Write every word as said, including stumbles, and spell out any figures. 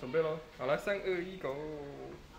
准备喽！好了，三二一，Go！